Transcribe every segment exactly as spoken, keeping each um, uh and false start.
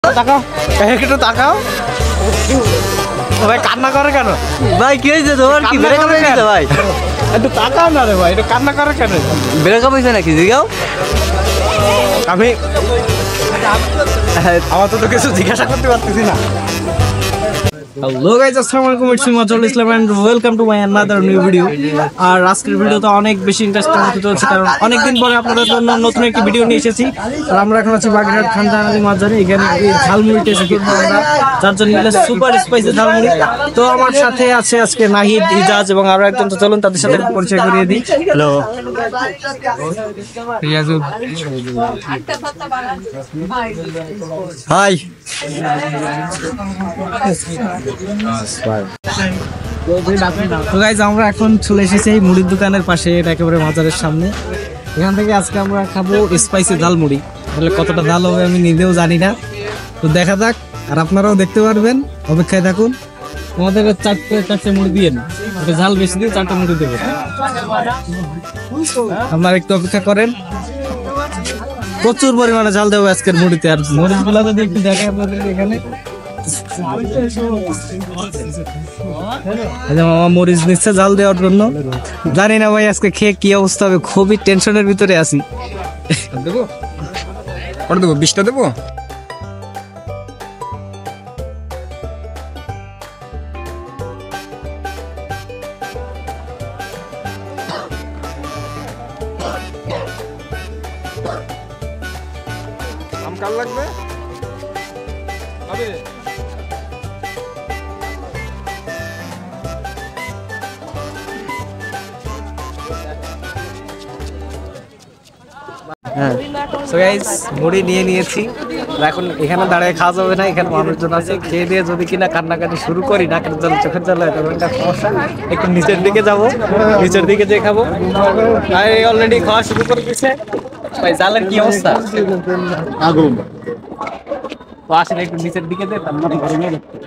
তাকাও একটু তাকাও ভাই কান্না করে কেন ভাই কি হয়েছে তোমার কি ব্রেকআপ হয়ে গেছে ভাই একটু তাকাও না রে ভাই একটু কান্না করে কেন ব্রেকআপ হয়েছে নাকি জিগাও আমি আমার তো কিছু জিজ্ঞাসা করতে পারতেছি না। হ্যালো গাইস, আসসালামু আলাইকুম, it's me Majul Islam and welcome to my another new video. আর আজকের ভিডিওতে অনেক বেশি ইন্টারেস্টিং হতে চলেছে, কারণ অনেকদিন পরে আপনাদের জন্য নতুন একটি ভিডিও নিয়ে এসেছি। আর আমরা এখন আছি বাগেরহাট খানজাহান আলী মাজারে। এখানে ঝালমুড়ি টেস্ট করবো আমরা চারজন মিলে, সুপার স্পাইসি ঝালমুড়ি। তো আমার সাথে আছে আজকে নাহিদ, ইজাজ এবং আরো একজন। তো চলুন তাদের সাথে পরিচয় করিয়ে দিই। Hello Riyazul, hi. তো গাইজ আমরা এখন চলে এসেছি এই মুড়ির দোকানের পাশে, এটা একেবারে মাজারের সামনে। এখান থেকে আজকে আমরা খাবো স্পাইসি ঝালমুড়ি। তাহলে কতটা ঝাল হবে আমি নিজেও জানি না, তো দেখা যাক। আর আপনারাও দেখতে পারবেন, অপেক্ষায় থাকুন। আমাদের চারটে চারটে মুড়ি দিয়ে না, ঝাল বেশি দিয়ে চারটে মুড়ি দেবে। আপনারা একটু অপেক্ষা করেন, প্রচুর পরিমাণে ঝাল দেবো আজকের মুড়িতে। আর মরিচ গুলা যদি একটু দেখে আপনাদের এখানে, মামা মরিচ নিচ্ছে জাল দেওয়ার জন্য। জানি না ভাই আজকে খেয়ে কি অবস্থা হবে, খুবই টেনশনের ভিতরে আছি। দেবো কত দেবো? বিশটা দেবো। আম কার লাগবে? হ্যাঁ, সো গাইস মুড়ি নিয়ে নিয়েছি। এখন এখানে দাঁড়িয়ে খাওয়া যাবে না, এখানে মানুষজন আছে। খেয়ে দিয়ে যদি কিনা কান্নাকাটি শুরু করি, নাকের জল চোখের জল হয়, তখন একটা সমস্যা। একটু নিচের দিকে যাব, নিচের দিকে যে খাবো। আর অলরেডি খাওয়া শুরু করে দিচ্ছে। ভাই জালের কি অবস্থা? আগুন। তো আসেন একটু নিচের দিকে দে, তার মানে গরমে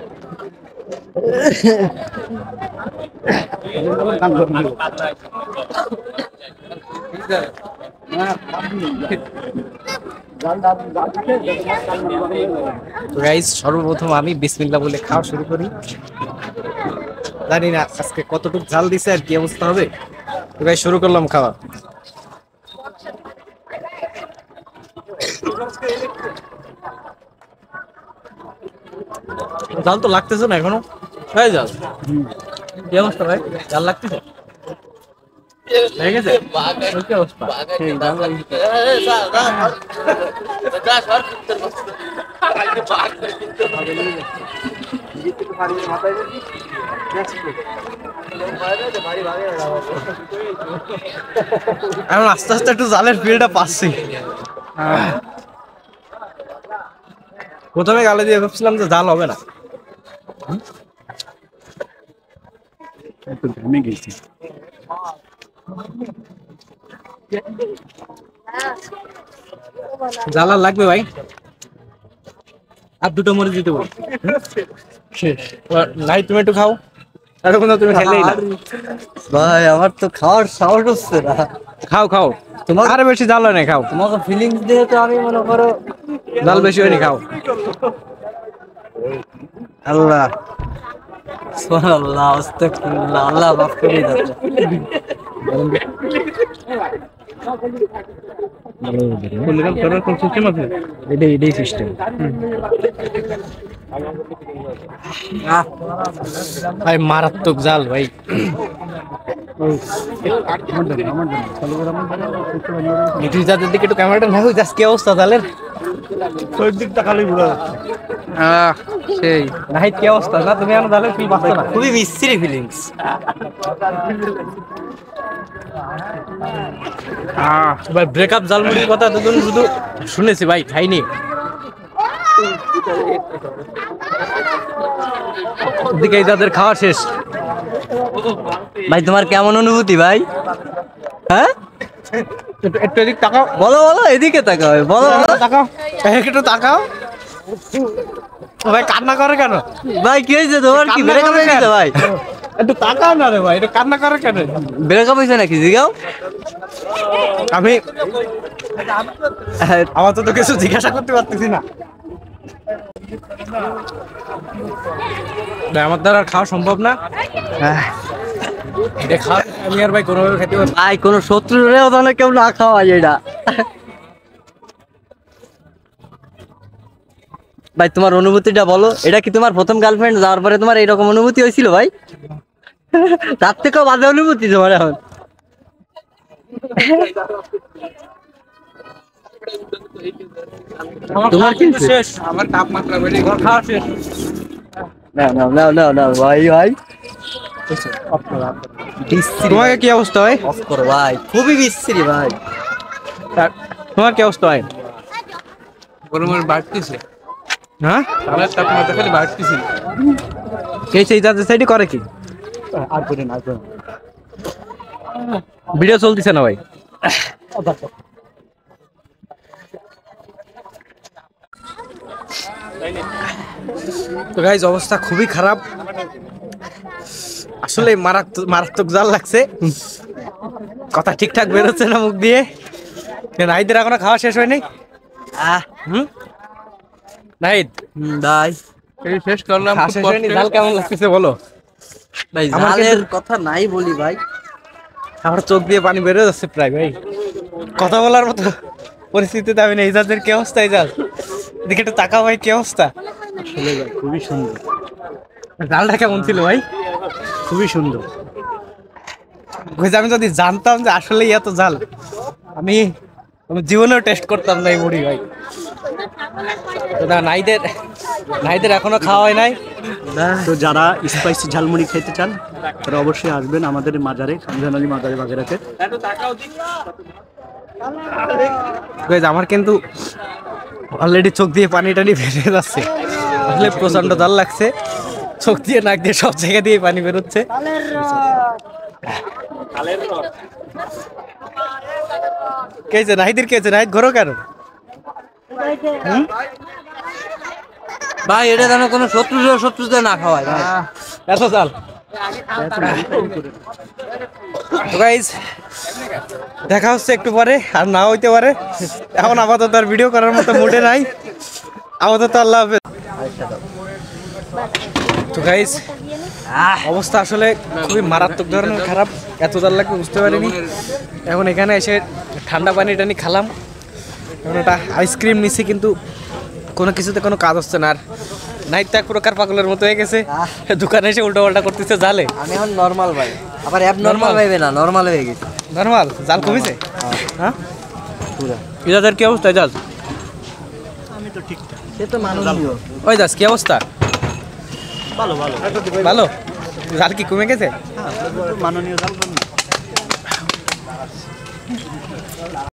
গাইস, সর্বপ্রথম আমি বিসমিল্লাহ বলে খাওয়া শুরু করি। জানি না আজকে কতটুকু ঝাল দিছে আর কি অবস্থা হবে। তো গাইস শুরু করলাম খাওয়া। জাল তো লাগতেছে না এখনো। হয়ে যাও, কি অবস্থা ভাই? জাল লাগতেছে? এখন আস্তে আস্তে একটু জালের ফিলটা পাচ্ছি। প্রথমে গালে দিয়ে ভাবছিলাম যে জাল হবে না, একটু ঘেমে গেছি। জ্বালা লাগবে ভাই, আর দুটো মরিচ দিতে বল। নাই তুমি একটু খাও, আর কোনো তুমি খেলেই না ভাই। আমার তো খাওয়ার সাহস হচ্ছে না। খাও খাও, তোমার আরে বেশি জাল হয় না, খাও। তোমাকে ফিলিংস দিয়ে তো আমি মনে করো জাল বেশি হয়নি, খাও। আল্লাহ সুবহানাল্লাহ, আস্তাগফিরুল্লাহ, আল্লাহ মাফ করে দাও। ভাই মারাত্মক জাল ভাই। যাদের দিকে একটু ক্যামেরাটা না হয়ে কি অবস্থা জালের? দিকটা খালি ঘুরা সেই নাহিদ, কি অবস্থা? না তুমি আমার জালের ফিল পাচ্ছ না? খুবই মিস্ত্রি ফিলিংস। ভাই ব্রেকআপ জালমুড়ির কথা তো শুধু শুনেছি ভাই, খাইনি। দিকে যাদের খাওয়া শেষ। ভাই তোমার কেমন অনুভূতি ভাই? হ্যাঁ, একটু এদিক তাকাও। বলো বলো, এদিকে তাকাও, বলো বলো, তাকাও একটু তাকাও। ভাই কান্না করে কেন ভাই? কি হয়েছে তোমার কি ব্রেকআপ হয়ে গেছে ভাই? একটু তাকাও না রে ভাই, একটু কান্না করে কেন? ব্রেকআপ হয়েছে নাকি জিগাও? আমি আমার তো কিছু জিজ্ঞাসা করতে পারতেছি না। ভাই আমার দ্বারা আর খাওয়া সম্ভব না। এটা খাওয়া আমি আর ভাই কোনোভাবে খেতে পারবো না। ভাই কোনো শত্রুরেও তাহলে কেউ না খাওয়াই এটা। ভাই তোমার অনুভূতিটা বলো, এটা কি তোমার প্রথম গার্লফ্রেন্ড যাওয়ার পরে তোমার এইরকম অনুভূতি হয়েছিল ভাই? তার থেকেও বাজে অনুভূতি তোমার এখন। তোমার কিন্তু শেষ, আমার তাপমাত্রা বেড়ে গেল, খাওয়া শেষ। না না না না না ভাই ভাই তোমাকে কি অবস্থা হয়? অফ করো ভাই, খুবই বিশ্রী ভাই। তোমার কি অবস্থা হয়? গরমের বাড়তিছে, হ্যাঁ তাহলে তাপমাত্রা খালি বাড়তিছে। কে সেই যাদের সাইডে করে কি? ভিডিও চলতেছে না ভাই। তো গাইজ অবস্থা খুবই খারাপ, আসলে মারাত্মক মারাত্মক জাল লাগছে, কথা ঠিকঠাক বেরোচ্ছে না মুখ দিয়ে। নাহিদের এখনো খাওয়া শেষ হয়নি। আহ হুম নাহিদ, ভাই এই শেষ করলাম, খাওয়া খুব শেষ হয়নি, কষ্টে। জাল কেমন লাগতেছে বলো? ভাই আমার জালের কিন্তু- কথা নাই বলি ভাই। আমার চোখ দিয়ে পানি বেরো যাচ্ছে প্রায় ভাই, কথা বলার মতো পরিস্থিতিতে আমি নেই। যাদের কি অবস্থা এই জাল, এদিকে একটু তাকাও ভাই, কি অবস্থা? আসলে ভাই খুবই সুন্দর, জালটা কেমন ছিল ভাই? খুবই সুন্দর। কইছে আমি যদি জানতাম যে আসলেই এত জাল, আমি আমি জীবনেও টেস্ট করতাম না এই মুড়ি ভাই। তো না, নাইদের নাইদের এখনো খাওয়া হয় নাই। তো যারা স্পাইসি ঝালমুড়ি খেতে চান তারা অবশ্যই আসবেন আমাদের মাজারে, খামজান আলী মাজারে বাগেরহাটে। গাইজ আমার কিন্তু অলরেডি চোখ দিয়ে পানি টানি বেরিয়ে যাচ্ছে, আসলে প্রচন্ড জাল লাগছে, চোখ দিয়ে নাক দিয়ে সব জায়গা দিয়ে পানি বেরোচ্ছে। কেছে নাহিদের কেছে নাহিদ ঘোরো কেন? ভাই এটা যেন কোনো শত্রু শত্রুতে না খাওয়ায় ভাই। এত জাল। তো গাইজ দেখা হচ্ছে একটু পরে, আর না হইতে পারে। এখন আপাতত আর ভিডিও করার মতো মুডে নাই, আপাতত আল্লাহ হাফেজ। তো গাইজ অবস্থা আসলে খুবই মারাত্মক ধরনের খারাপ, এত জাল লাগবে বুঝতে পারিনি। এখন এখানে এসে ঠান্ডা পানি টানি খালাম, এখন একটা আইসক্রিম নিছি, কিন্তু কোনো কিছুতে কোনো কাজ হচ্ছে না। আর নাইট তো এক প্রকার পাগলের মতো হয়ে গেছে, দোকানে এসে উল্টো পাল্টা করতেছে জালে। আমি এখন নরমাল ভাই, আবার অ্যাব নরমাল ভাইবে না, নরমাল হয়ে গেছে নর্মাল জাল কমিছে। হ্যাঁ পুরা। ইজাদের কি অবস্থা জাল? সে তো মাননীয়। ওই দাস কি অবস্থা? ভালো ভালো ভালো, জাল কি কমে গেছে? মাননীয় জাল